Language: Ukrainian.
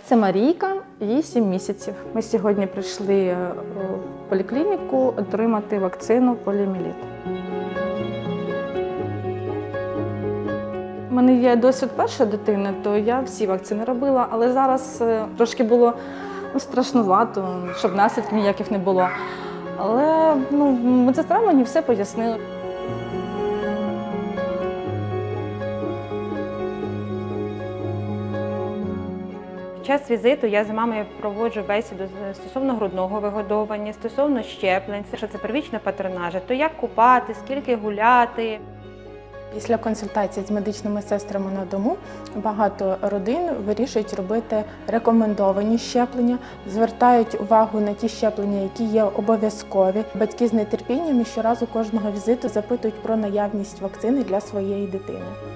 Це Марійка, їй 7 місяців. Ми сьогодні прийшли в поліклініку отримати вакцину поліомієліт. У мене є досвід першої дитини, то я всі вакцини робила, але зараз трошки було страшнувато, щоб наслідків ніяких не було. Але медсестра мені все пояснила. Під час візиту я з мамою проводжу бесіду стосовно грудного вигодовування, стосовно щеплень, що це первічне патронаже, то як купати, скільки гуляти. Після консультації з медичними сестрами на дому багато родин вирішують робити рекомендовані щеплення, звертають увагу на ті щеплення, які є обов'язкові. Батьки з нетерпінням і щоразу кожного візиту запитують про наявність вакцини для своєї дитини.